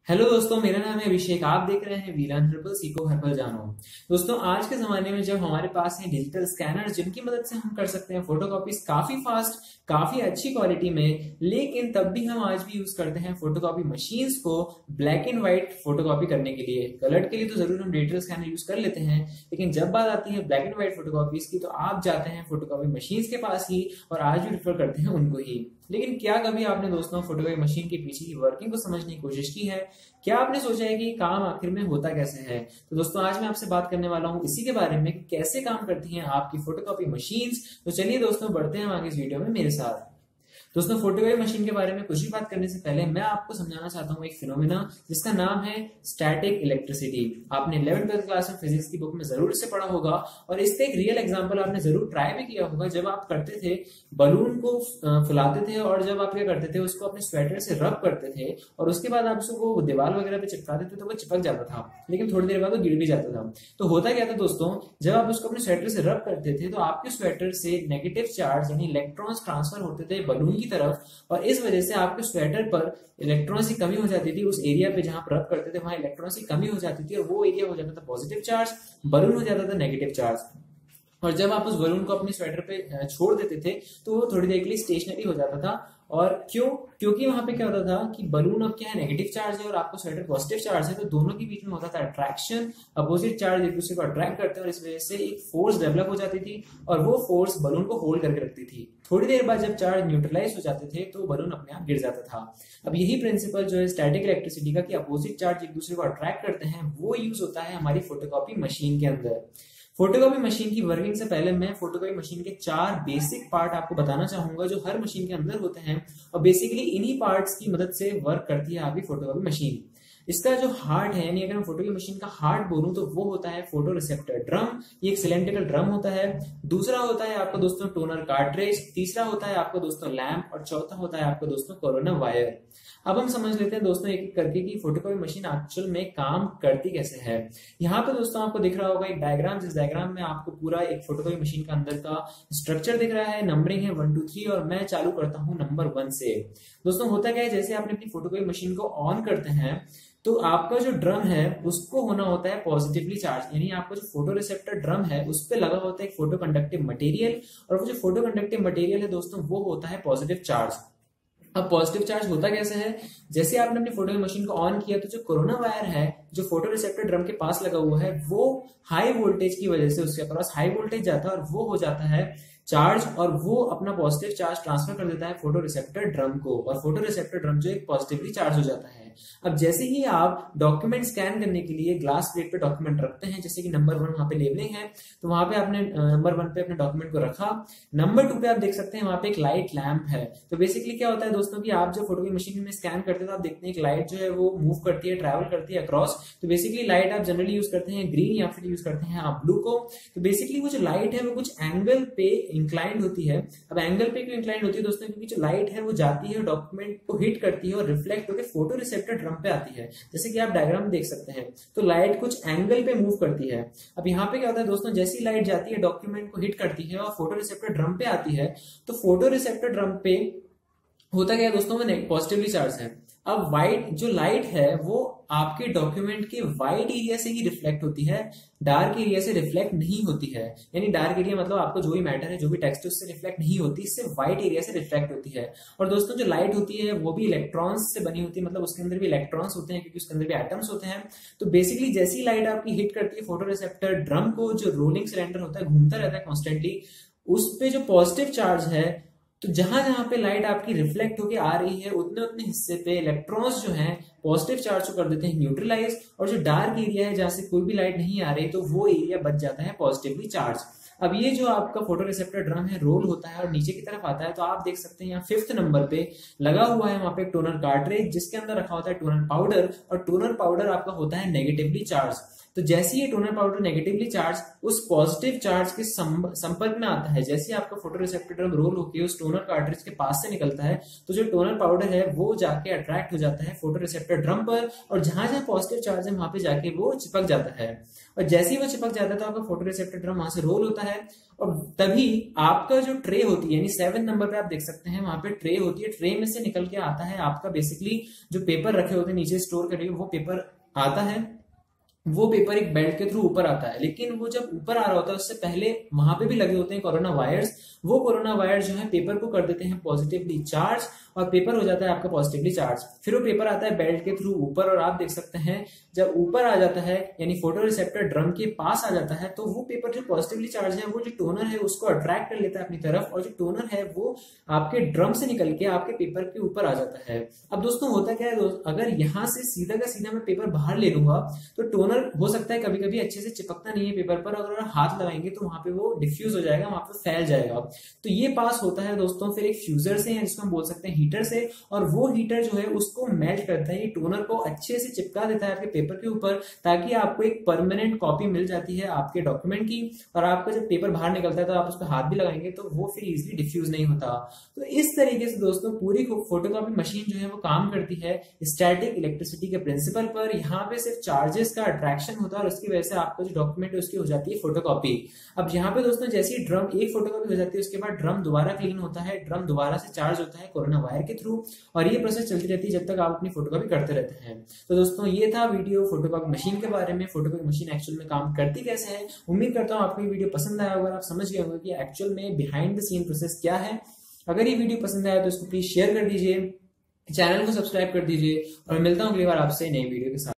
Hello दोस्तों, मेरा नाम है अभिषेक। आप देख रहे हैं वीरान हर्बल सीखो हर्बल जानो। दोस्तों, आज के जमाने में जब हमारे पास है डिजिटल स्कैनर जिनकी मदद से हम कर सकते हैं फोटोकॉपीज काफी फास्ट, काफी अच्छी क्वालिटी में, लेकिन तब भी हम आज भी यूज करते हैं फोटोकॉपी मशीन्स को ब्लैक एंड व्हाइट फोटोकॉपी करने के लिए। कलर के लिए तो जरूर हम डिजिटल स्कैनर यूज कर लेते हैं, लेकिन जब बात आती है ब्लैक एंड व्हाइट फोटोकॉपीज की तो आप जाते हैं फोटोकॉपी मशीन्स के पास ही और आज भी प्रेफर करते हैं उनको ही। लेकिन क्या कभी आपने दोस्तों फोटोकॉपी मशीन के पीछे की वर्किंग को समझने की कोशिश की है? क्या आपने सोचा है कि काम आखिर में होता कैसे है? तो दोस्तों, आज मैं आपसे बात करने वाला हूं इसी के बारे में कि कैसे काम करती हैं आपकी फोटोकॉपी मशीन्स। तो चलिए दोस्तों, बढ़ते हैं आगे इस वीडियो में मेरे साथ। दोस्तों, फोटोकॉपी मशीन के बारे में कुछ भी बात करने से पहले मैं आपको समझाना चाहता हूँ एक फिनोमिना जिसका नाम है स्टैटिक इलेक्ट्रिसिटी। आपने 11th क्लास में फिजिक्स की बुक में जरूर इसे पढ़ा होगा और इसका एक रियल एग्जांपल आपने जरूर ट्राई भी किया होगा। जब आप करते थे बलून को फुलाते थे और जब आप क्या करते थे उसको अपने स्वेटर से रब करते थे और उसके बाद आप उसको दीवार वगैरह पे चिपकाते थे तो वो चिपक जाता था, लेकिन थोड़ी देर बाद वो गिर भी जाता था। तो होता क्या था दोस्तों, जब आप उसको अपने स्वेटर से रब करते थे तो आपके स्वेटर से नेगेटिव चार्ज यानी इलेक्ट्रॉन्स ट्रांसफर होते थे बलून की तरफ और इस वजह से आपके स्वेटर पर इलेक्ट्रॉन्स की कमी हो जाती थी। उस एरिया पे जहां आप रब करते थे वहां इलेक्ट्रॉन्स की कमी हो जाती थी और वो एरिया हो जाता था पॉजिटिव चार्ज, बलून हो जाता था नेगेटिव चार्ज। और जब आप उस बलून को अपने स्वेटर पे छोड़ देते थे तो वो थोड़ी देर के लिए स्टेशनरी हो जाता था। और क्योंकि वहां पे क्या होता था कि बलून अब क्या है, नेगेटिव चार्ज है और आपको स्वेटर पॉजिटिव चार्ज है, तो दोनों के बीच में होता था अट्रैक्शन। अपोजिट चार्ज एक दूसरे को अट्रैक्ट करते हैं और इस वजह से एक फोर्स डेवलप हो जाती थी और वो फोर्स बलून को होल्ड करके रखती थी। थोड़ी देर बाद जब चार्ज न्यूट्रलाइज हो जाते थे तो बलून अपने आप गिर जाता था। अब यही प्रिंसिपल जो है स्टैटिक इलेक्ट्रिसिटी का कि अपोजिट चार्ज एक दूसरे को अट्रैक्ट करते हैं, वो यूज होता है हमारी फोटोकॉपी मशीन के अंदर। फोटोकॉपी मशीन की वर्किंग से पहले मैं फोटोकॉपी मशीन के 4 बेसिक पार्ट आपको बताना चाहूंगा जो हर मशीन के अंदर होते हैं और बेसिकली इन्हीं पार्ट्स की मदद से वर्क करती है आपकी फोटोकॉपी मशीन। इसका जो हार्ट है, यानी अगर मैं फोटोकॉपी मशीन का हार्ट बोलूं तो वो होता है फोटो रिसेप्टर ड्रम। ये एक सिलेंड्रिकल ड्रम होता है। दूसरा होता है आपका दोस्तों टोनर कार्ट्रिज। तीसरा होता है आपका दोस्तों लैंप और चौथा होता है आपका दोस्तों कोरोना वायर। अब हम समझ लेते हैं दोस्तों एक एक करके कि फोटोकॉपी मशीन एक्चुअल में काम करती कैसे है। यहाँ पे दोस्तों आपको दिख रहा होगा एक डायग्राम, जिस डायग्राम में आपको पूरा एक फोटोकॉपी मशीन का अंदर का स्ट्रक्चर दिख रहा है। नंबरिंग है 1 2 3 और मैं चालू करता हूँ नंबर 1 से। दोस्तों होता क्या है, जैसे आपने अपनी फोटोकॉपी मशीन को ऑन करते हैं तो आपका जो ड्रम है उसको होना होता है पॉजिटिवली चार्ज, यानी आपका जो फोटो रिसेप्टर ड्रम है उस पर लगा होता है एक फोटो कंडक्टिव मटेरियल और वो जो फोटो कंडक्टिव मटेरियल है दोस्तों वो होता है पॉजिटिव चार्ज। अब पॉजिटिव चार्ज होता कैसे है, जैसे आपने अपनी फोटो मशीन को ऑन किया तो जो कोरोना वायर है जो फोटो रिसेप्टर ड्रम के पास लगा हुआ है वो हाई वोल्टेज की वजह से उसके पास हाई वोल्टेज जाता है और वो हो जाता है चार्ज और वो अपना पॉजिटिव चार्ज ट्रांसफर कर देता है फोटो रिसेप्टर ड्रम को और फोटो रिसेप्टर ड्रम जो एक पॉजिटिवली चार्ज हो जाता है। अब जैसे ही आप डॉक्यूमेंट स्कैन करने के लिए ग्लास प्लेट पे डॉक्यूमेंट रखते हैं, जैसे कि नंबर 1 वहां पे लेबलिंग है तो वहां पे आपने नंबर 1 पे अपने डॉक्यूमेंट को रखा। नंबर 2 पे आप देख सकते हैं वहां पे एक लाइट लैंप है। तो बेसिकली क्या होता है दोस्तों कि आप जो फोटो मशीन में स्कैन करते हैं तो आप देखते हैं एक लाइट जो है वो मूव करती है, ट्रैवल करती है अक्रॉस। तो बेसिकली लाइट आप जनरली यूज करते हैं ग्रीन या फिर यूज करते हैं आप ब्लू को। तो बेसिकली वो जो लाइट है वो कुछ एंगल पे इंक्लाइंड होती है। अब एंगल पे क्यों इंक्लाइंड होती है दोस्तों, क्योंकि जो लाइट है वो जाती है डॉक्यूमेंट को हिट करती है और रिफ्लेक्ट होकर फोटो रिसेप्टर ड्रम पे आती है, जैसे कि आप डायग्राम देख सकते हैं। तो लाइट कुछ एंगल पे मूव करती है। अब यहाँ पे क्या होता है दोस्तों, जैसी लाइट जाती है डॉक्यूमेंट को हिट करती है और फोटो रिसेप्टर ड्रम पे आती है तो फोटो रिसेप्टर ड्रम पे होता क्या है दोस्तों, वो पॉजिटिवली चार्ज है। अब व्हाइट जो लाइट है वो आपके डॉक्यूमेंट के व्हाइट एरिया से ही रिफ्लेक्ट होती है, डार्क एरिया से रिफ्लेक्ट नहीं होती है। यानी डार्क एरिया मतलब आपको जो भी मैटर है, जो भी टेक्स्ट है उससे रिफ्लेक्ट नहीं होती, इससे व्हाइट एरिया से रिफ्लेक्ट होती है। और दोस्तों जो लाइट होती है वो भी इलेक्ट्रॉन्स से बनी होती है, मतलब उसके अंदर भी इलेक्ट्रॉन्स होते हैं क्योंकि उसके अंदर भी एटम्स होते हैं। तो बेसिकली जैसी लाइट आपकी हिट करती है फोटो रिसेप्टर ड्रम को, जो रोलिंग सिलेंडर होता है घूमता रहता है कॉन्स्टेंटली, उस पे जो पॉजिटिव चार्ज है तो जहां जहां पे लाइट आपकी रिफ्लेक्ट होके आ रही है उतने उतने हिस्से पे इलेक्ट्रॉन्स जो हैं पॉजिटिव चार्ज को कर देते हैं न्यूट्रलाइज और जो डार्क एरिया है जहां से कोई भी लाइट नहीं आ रही तो वो एरिया बच जाता है पॉजिटिवली चार्ज। अब ये जो आपका फोटो रिसेप्टर ड्रम है रोल होता है और नीचे की तरफ आता है तो आप देख सकते हैं यहाँ 5th नंबर पे लगा हुआ है वहां पे टोनर कार्ट्रिज जिसके अंदर रखा होता है टोनर पाउडर और टोनर पाउडर आपका होता है नेगेटिवली चार्ज। तो जैसे ये टोनर पाउडर नेगेटिवली चार्ज उस पॉजिटिव चार्ज के संपर्क में आता है, जैसे आपका फोटो रिसेप्टर ड्रम रोल होकर उस टोनर कार्ट्रिज के पास से निकलता है, तो जो टोनर पाउडर है वो जाके अट्रैक्ट हो जाता है फोटो रिसेप्टर ड्रम पर, और जहां जहां पॉजिटिव चार्ज है वहां पे जाके वो चिपक जाता है। और जैसे ही वो चिपक जाता है तो आपका फोटो रिसेप्टर ड्रम वहां से रोल होता है, और तभी आपका जो ट्रे होती है, यानी 7 नंबर पे आप देख सकते हैं वहां पे ट्रे होती है, ट्रे में से निकल के आता है आपका बेसिकली जो पेपर रखे होते हैं नीचे स्टोर करके वो पेपर आता है। वो पेपर एक बेल्ट के थ्रू ऊपर आता है, लेकिन वो जब ऊपर आ रहा होता है उससे पहले वहां पे भी लगे होते हैं कोरोना वायर्स। वो कोरोना वायर जो है पेपर को कर देते हैं पॉजिटिवली चार्ज, और पेपर हो जाता है आपका पॉजिटिवली चार्ज। फिर वो पेपर आता है बेल्ट के थ्रू ऊपर, और आप देख सकते हैं जब ऊपर आ जाता है यानी फोटो रिसेप्टर ड्रम के पास आ जाता है, तो वो पेपर जो पॉजिटिवली चार्ज है वो जो टोनर है उसको अट्रैक्ट कर लेता है अपनी तरफ, और जो टोनर है वो आपके ड्रम से निकल के आपके पेपर के ऊपर आ जाता है। अब दोस्तों होता क्या है, अगर यहाँ से सीधा का सीधा मैं पेपर बाहर ले लूंगा तो टोनर हो सकता है कभी कभी अच्छे से चिपकता नहीं है पेपर पर, अगर हाथ लगाएंगे तो वहां पे वो डिफ्यूज हो जाएगा, वहां पे फैल जाएगा। तो ये पास होता है दोस्तों फिर एक फ्यूजर से, जिसको हम बोल सकते हैं हीटर से, और वो हीटर जो है उसको मेल्ट करता है, ये टोनर को अच्छे से चिपका देता है आपके पेपर के ऊपर, ताकि आपको एक परमानेंट कॉपी मिल जाती है आपके डॉक्यूमेंट की, और आपका जब पेपर बाहर निकलता है तो आप उस पर हाथ भी लगाएंगे तो वो फिर इजिली डिफ्यूज नहीं होता। तो इस तरीके से दोस्तों पूरी फोटोकॉपी मशीन जो है वो काम करती है स्टैटिक इलेक्ट्रिसिटी के प्रिंसिपल पर। यहाँ पे सिर्फ चार्जेस का अट्रैक्शन होता है और उसकी वजह से आपका जो डॉक्यूमेंट है उसकी हो जाती है फोटोकॉपी। अब यहाँ पे दोस्तों जैसे ही ड्रम एक फोटोकॉपी हो जाती है उसके बाद ड्रम दोबारा क्लीन होता है, ड्रम दोबारा से चार्ज होता है कोरोना वायर के थ्रू, और ये प्रोसेस चलती रहती है जब तक आप अपनी फोटोकॉपी करते रहते हैं। तो दोस्तों ये था वीडियो फोटोकॉपी मशीन के बारे में, फोटोकॉपी मशीन एक्चुअल में काम करती कैसे है। उम्मीद करता हूँ आपको ये वीडियो पसंद आया होगा, आप समझ गए होंगे कि एक्चुअल में बिहाइंड द सीन प्रोसेस क्या है। अगर ये वीडियो पसंद आया तो इसको प्लीज शेयर कर दीजिए, चैनल को सब्सक्राइब कर दीजिए, और मिलता हूँ अगली बार आपसे नई वीडियो के साथ।